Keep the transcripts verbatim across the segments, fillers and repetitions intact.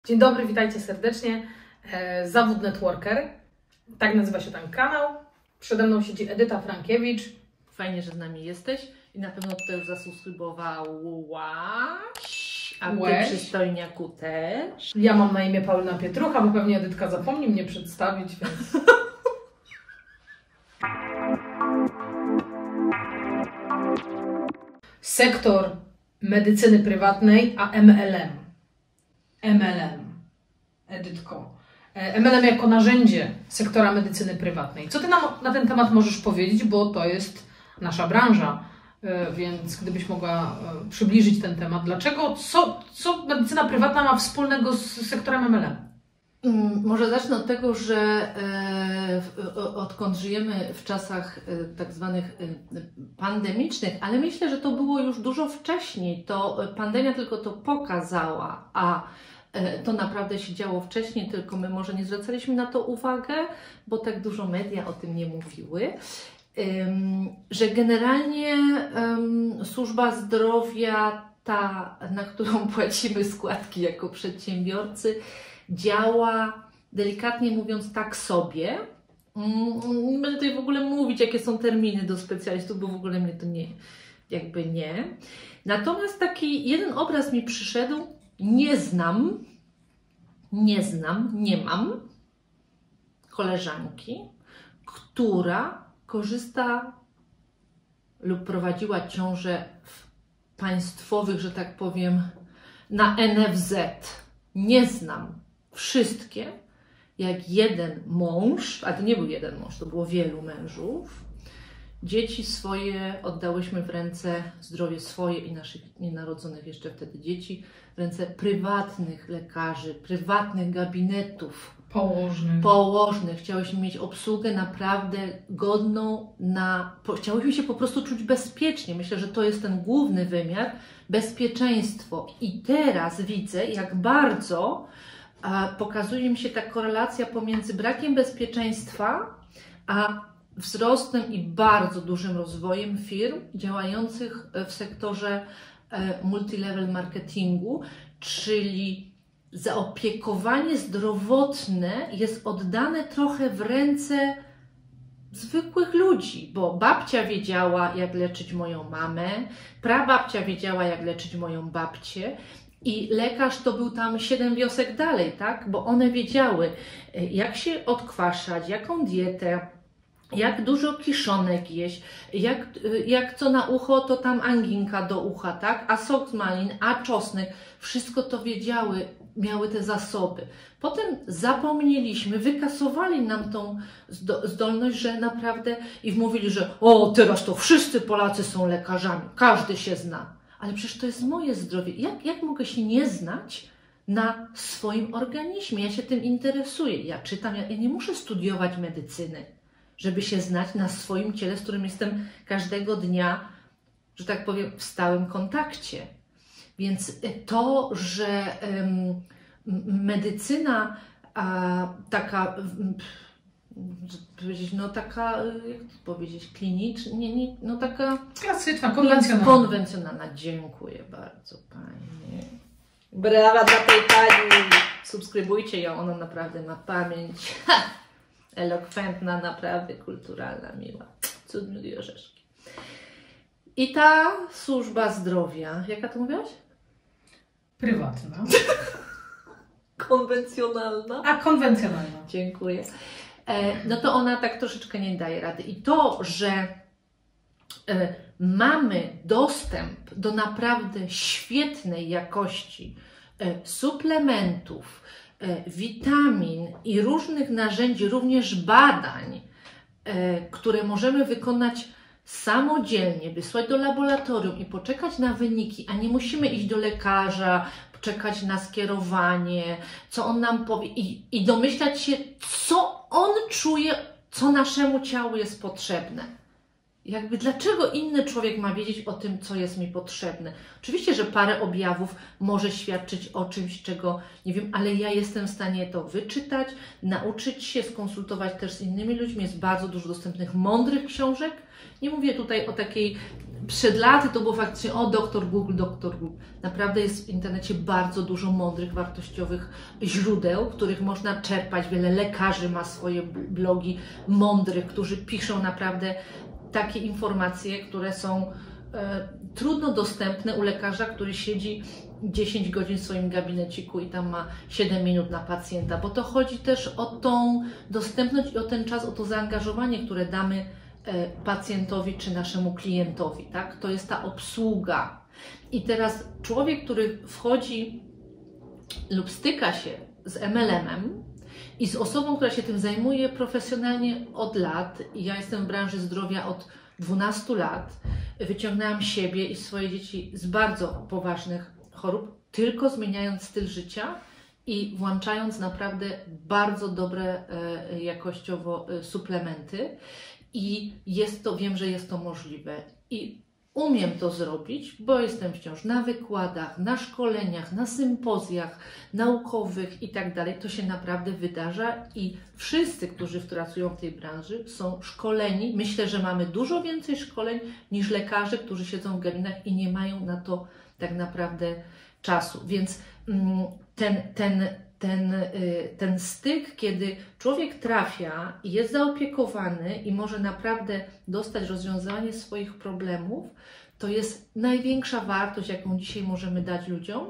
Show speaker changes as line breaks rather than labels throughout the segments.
Dzień dobry, witajcie serdecznie. Zawód Networker, tak nazywa się ten kanał. Przede mną siedzi Edyta Frankiewicz.
Fajnie, że z nami jesteś i na pewno tutaj już zasubskrybowałaś, a Ty
Łeś.
przystojniaku też.
Ja mam na imię Paulina Pietrucha, bo pewnie Edytka zapomni mnie przedstawić, więc... Sektor medycyny prywatnej, a M L M. M L M. Edytko. M L M jako narzędzie sektora medycyny prywatnej. Co Ty nam na ten temat możesz powiedzieć, bo to jest nasza branża, więc gdybyś mogła przybliżyć ten temat. Dlaczego, co, co medycyna prywatna ma wspólnego z sektorem M L M?
Może zacznę od tego, że e, odkąd żyjemy w czasach e, tak zwanych e, pandemicznych, ale myślę, że to było już dużo wcześniej, to pandemia tylko to pokazała, a e, to naprawdę się działo wcześniej, tylko my może nie zwracaliśmy na to uwagę, bo tak dużo media o tym nie mówiły, e, że generalnie e, służba zdrowia, ta, na którą płacimy składki jako przedsiębiorcy, działa, delikatnie mówiąc, tak sobie. Nie będę tutaj w ogóle mówić, jakie są terminy do specjalistów, bo w ogóle mnie to nie, jakby nie. Natomiast taki jeden obraz mi przyszedł, nie znam, nie znam, nie mam koleżanki, która korzysta lub prowadziła ciążę w państwowych, że tak powiem, na N F Z. Nie znam. Wszystkie, jak jeden mąż, a to nie był jeden mąż, to było wielu mężów, dzieci swoje oddałyśmy w ręce, zdrowie swoje i naszych nienarodzonych jeszcze wtedy dzieci, w ręce prywatnych lekarzy, prywatnych gabinetów.
Położnych.
Położnych. Chciałyśmy mieć obsługę naprawdę godną na... Chciałyśmy się po prostu czuć bezpiecznie. Myślę, że to jest ten główny wymiar, bezpieczeństwo. I teraz widzę, jak bardzo a, pokazuje mi się ta korelacja pomiędzy brakiem bezpieczeństwa, a wzrostem i bardzo dużym rozwojem firm działających w sektorze e, multilevel marketingu, czyli zaopiekowanie zdrowotne jest oddane trochę w ręce zwykłych ludzi, bo babcia wiedziała, jak leczyć moją mamę, prababcia wiedziała, jak leczyć moją babcię i lekarz to był tam siedem wiosek dalej, tak? Bo one wiedziały, jak się odkwaszać, jaką dietę, jak dużo kiszonek jeść, jak, jak co na ucho, to tam anginka do ucha, tak? A sok z malin, a czosnek, wszystko to wiedziały, miały te zasoby. Potem zapomnieliśmy, wykasowali nam tą zdolność, że naprawdę i mówili, że o, teraz to wszyscy Polacy są lekarzami, każdy się zna. Ale przecież to jest moje zdrowie. Jak, jak mogę się nie znać na swoim organizmie? Ja się tym interesuję, ja czytam, ja, ja nie muszę studiować medycyny, żeby się znać na swoim ciele, z którym jestem każdego dnia, że tak powiem, w stałym kontakcie. Więc to, że um, medycyna a, taka, powiedzieć, no taka, jak to powiedzieć, kliniczna, nie, nie, no taka
klasyczna, konwencjonalna.
konwencjonalna. Dziękuję bardzo Pani. Brawa dla tej Pani. Subskrybujcie ją, ona naprawdę ma pamięć. Ha! Elokwentna, naprawdę kulturalna, miła. Cud, miód i orzeszki. I ta służba zdrowia, jaka to mówiłaś?
Prywatna.
Konwencjonalna.
A konwencjonalna.
Dziękuję. E, no to ona tak troszeczkę nie daje rady. I to, że e, mamy dostęp do naprawdę świetnej jakości e, suplementów, e, witamin i różnych narzędzi, również badań, e, które możemy wykonać samodzielnie, wysłać do laboratorium i poczekać na wyniki, a nie musimy iść do lekarza, czekać na skierowanie, co on nam powie i, i domyślać się, co on czuje, co naszemu ciału jest potrzebne. Jakby dlaczego inny człowiek ma wiedzieć o tym, co jest mi potrzebne? Oczywiście, że parę objawów może świadczyć o czymś, czego nie wiem, ale ja jestem w stanie to wyczytać, nauczyć się, skonsultować też z innymi ludźmi. Jest bardzo dużo dostępnych, mądrych książek. Nie mówię tutaj o takiej przed laty to było faktycznie, o doktor Google, doktor Google. Naprawdę jest w internecie bardzo dużo mądrych, wartościowych źródeł, których można czerpać. Wiele lekarzy ma swoje blogi mądrych, którzy piszą naprawdę takie informacje, które są e, trudno dostępne u lekarza, który siedzi dziesięć godzin w swoim gabineciku i tam ma siedem minut na pacjenta, bo to chodzi też o tą dostępność i o ten czas, o to zaangażowanie, które damy e, pacjentowi czy naszemu klientowi, tak? To jest ta obsługa. I teraz człowiek, który wchodzi lub styka się z M L M-em i z osobą, która się tym zajmuje profesjonalnie od lat, i ja jestem w branży zdrowia od dwunastu lat, wyciągnęłam siebie i swoje dzieci z bardzo poważnych chorób, tylko zmieniając styl życia i włączając naprawdę bardzo dobre e, jakościowo e, suplementy. I jest to, wiem, że jest to możliwe. I umiem to zrobić, bo jestem wciąż na wykładach, na szkoleniach, na sympozjach naukowych i tak dalej. To się naprawdę wydarza i wszyscy, którzy pracują w tej branży, są szkoleni. Myślę, że mamy dużo więcej szkoleń niż lekarze, którzy siedzą w gabinetach i nie mają na to tak naprawdę czasu. Więc ten, ten, ten, ten styk, kiedy człowiek trafia i jest zaopiekowany i może naprawdę dostać rozwiązanie swoich problemów, to jest największa wartość, jaką dzisiaj możemy dać ludziom.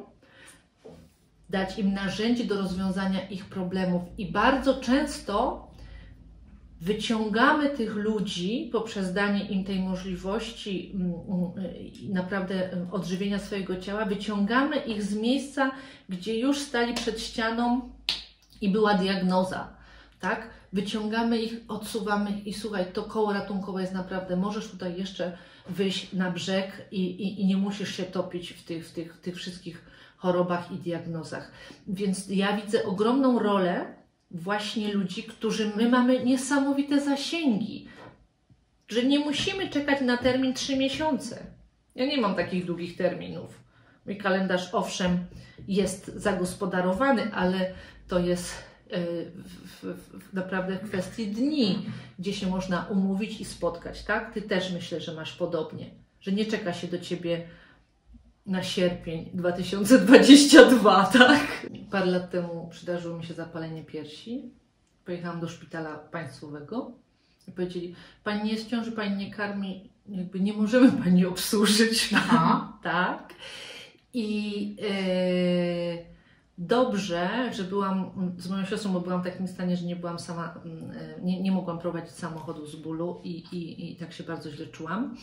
Dać im narzędzie do rozwiązania ich problemów. I bardzo często wyciągamy tych ludzi poprzez danie im tej możliwości naprawdę odżywienia swojego ciała, wyciągamy ich z miejsca, gdzie już stali przed ścianą i była diagnoza, tak? Wyciągamy ich, odsuwamy ich i słuchaj, to koło ratunkowe jest naprawdę, możesz tutaj jeszcze wyjść na brzeg i, i, i nie musisz się topić w tych, w tych, w tych wszystkich chorobach i diagnozach. Więc ja widzę ogromną rolę właśnie ludzi, którzy my mamy niesamowite zasięgi, że nie musimy czekać na termin trzy miesiące. Ja nie mam takich długich terminów. Mój kalendarz owszem jest zagospodarowany, ale to jest w, w, w naprawdę w kwestii dni, gdzie się można umówić i spotkać, tak? Ty też myślę, że masz podobnie, że nie czeka się do Ciebie na sierpień dwa tysiące dwudziesty drugi, tak? Parę lat temu przydarzyło mi się zapalenie piersi. Pojechałam do szpitala państwowego i powiedzieli, Pani nie jest w ciąży, Pani nie karmi, jakby nie możemy Pani obsłużyć.
Aha.
Tak. I yy, dobrze, że byłam z moją siostrą, bo byłam w takim stanie, że nie byłam sama, yy, nie, nie mogłam prowadzić samochodu z bólu i, i, i tak się bardzo źle czułam.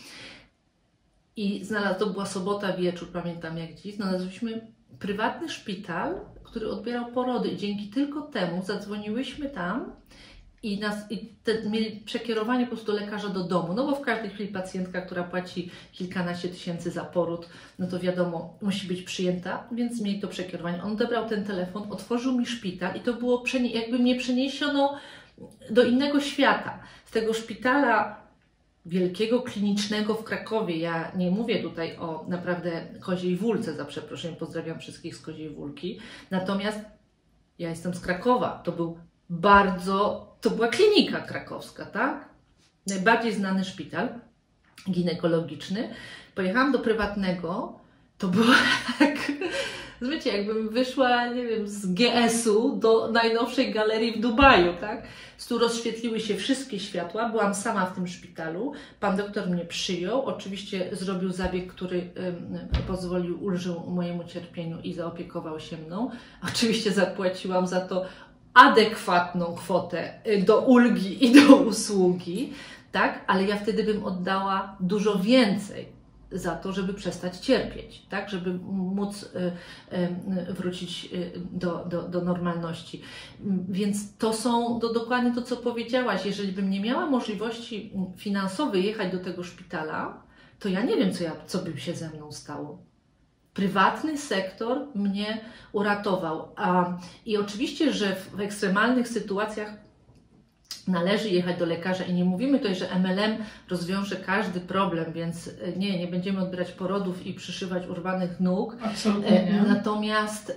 I znalazł, to była sobota wieczór, pamiętam jak dziś, znalazłyśmy prywatny szpital, który odbierał porody i dzięki tylko temu zadzwoniłyśmy tam i, nas, i te, mieli przekierowanie po prostu do lekarza do domu, no bo w każdej chwili pacjentka, która płaci kilkanaście tysięcy za poród, no to wiadomo, musi być przyjęta, więc mieli to przekierowanie. On odebrał ten telefon, otworzył mi szpital i to było, jakby mnie przeniesiono do innego świata. Z tego szpitala wielkiego, klinicznego w Krakowie. Ja nie mówię tutaj o naprawdę Koziej Wólce, za przeproszeniem, pozdrawiam wszystkich z Koziej Wólki. Natomiast ja jestem z Krakowa. To był bardzo, to była klinika krakowska, tak? Najbardziej znany szpital ginekologiczny. Pojechałam do prywatnego, to było jak, wiecie, jakbym wyszła, nie wiem, z G S-u do najnowszej galerii w Dubaju, tak? Tu rozświetliły się wszystkie światła, byłam sama w tym szpitalu, pan doktor mnie przyjął, oczywiście zrobił zabieg, który ym, pozwolił, ulżył mojemu cierpieniu i zaopiekował się mną. Oczywiście zapłaciłam za to adekwatną kwotę do ulgi i do usługi, tak? Ale ja wtedy bym oddała dużo więcej za to, żeby przestać cierpieć, tak? Żeby móc y, y, wrócić do, do, do normalności. Więc to są to dokładnie to, co powiedziałaś. Jeżeli bym nie miała możliwości finansowej jechać do tego szpitala, to ja nie wiem, co, ja, co by się ze mną stało. Prywatny sektor mnie uratował. A, I oczywiście, że w, w ekstremalnych sytuacjach należy jechać do lekarza i nie mówimy tutaj, że M L M rozwiąże każdy problem, więc nie, nie będziemy odbierać porodów i przyszywać urwanych nóg.
Absolutnie nie.
Natomiast y,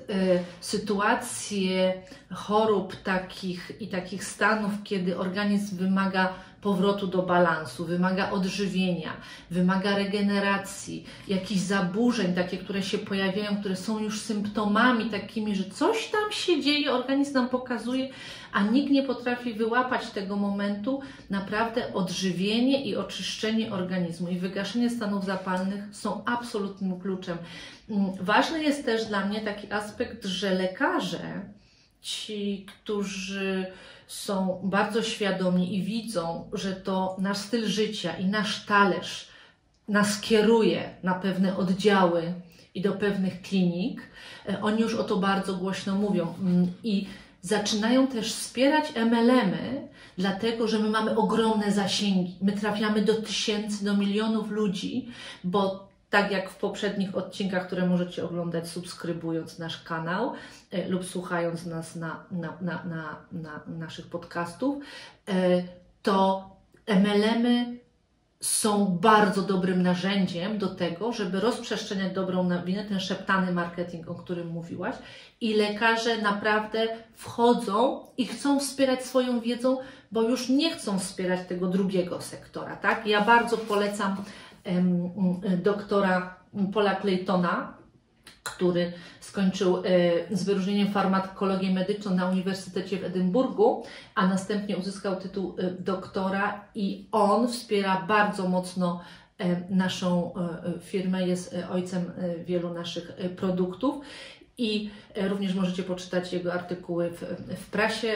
sytuacje chorób takich i takich stanów, kiedy organizm wymaga powrotu do balansu, wymaga odżywienia, wymaga regeneracji, jakichś zaburzeń, takie, które się pojawiają, które są już symptomami takimi, że coś tam się dzieje, organizm nam pokazuje, a nikt nie potrafi wyłapać tego momentu. Naprawdę odżywienie i oczyszczenie organizmu i wygaszenie stanów zapalnych są absolutnym kluczem. Ważny jest też dla mnie taki aspekt, że lekarze, ci, którzy są bardzo świadomi i widzą, że to nasz styl życia i nasz talerz nas kieruje na pewne oddziały i do pewnych klinik, oni już o to bardzo głośno mówią i zaczynają też wspierać M L M-y, dlatego że my mamy ogromne zasięgi. My trafiamy do tysięcy, do milionów ludzi, bo tak jak w poprzednich odcinkach, które możecie oglądać subskrybując nasz kanał e, lub słuchając nas na, na, na, na, na naszych podcastów, e, to M L M-y są bardzo dobrym narzędziem do tego, żeby rozprzestrzeniać dobrą nowinę, ten szeptany marketing, o którym mówiłaś, i lekarze naprawdę wchodzą i chcą wspierać swoją wiedzą, bo już nie chcą wspierać tego drugiego sektora, tak? Ja bardzo polecam em, doktora Paula Claytona, który skończył e, z wyróżnieniem farmakologię medyczną na Uniwersytecie w Edynburgu, a następnie uzyskał tytuł e, doktora i on wspiera bardzo mocno e, naszą e, firmę, jest e, ojcem e, wielu naszych e, produktów. I również możecie poczytać jego artykuły w, w prasie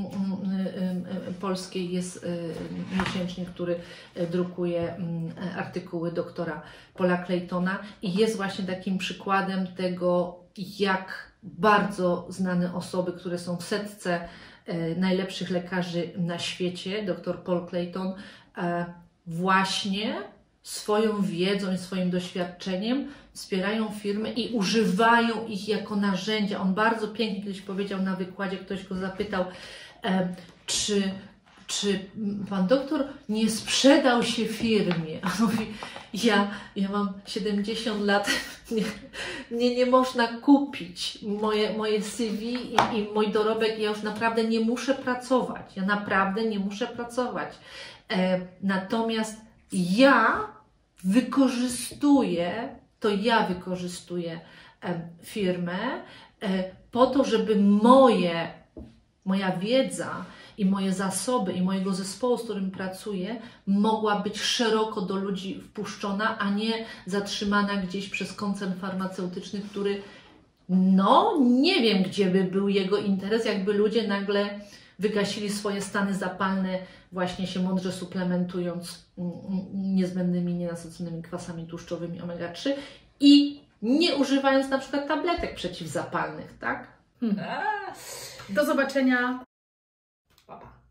polskiej. Jest miesięcznik, który drukuje artykuły doktora Paula Claytona i jest właśnie takim przykładem tego, jak bardzo znane osoby, które są w setce najlepszych lekarzy na świecie, dr Paul Clayton, właśnie swoją wiedzą i swoim doświadczeniem wspierają firmy i używają ich jako narzędzia. On bardzo pięknie kiedyś powiedział na wykładzie, ktoś go zapytał, e, czy, czy pan doktor nie sprzedał się firmie? A on mówi, ja, ja mam siedemdziesiąt lat, nie, nie, nie można kupić moje, moje C V i, i mój dorobek, ja już naprawdę nie muszę pracować. Ja naprawdę nie muszę pracować. E, natomiast ja wykorzystuję, to ja wykorzystuję e, firmę e, po to, żeby moje, moja wiedza i moje zasoby i mojego zespołu, z którym pracuję, mogła być szeroko do ludzi wpuszczona, a nie zatrzymana gdzieś przez koncern farmaceutyczny, który no nie wiem, gdzie by był jego interes, jakby ludzie nagle wygasili swoje stany zapalne, właśnie się mądrze suplementując niezbędnymi, nienasyconymi kwasami tłuszczowymi omega trzy i nie używając na przykład tabletek przeciwzapalnych, tak?
Hmm. Do zobaczenia. Pa, pa.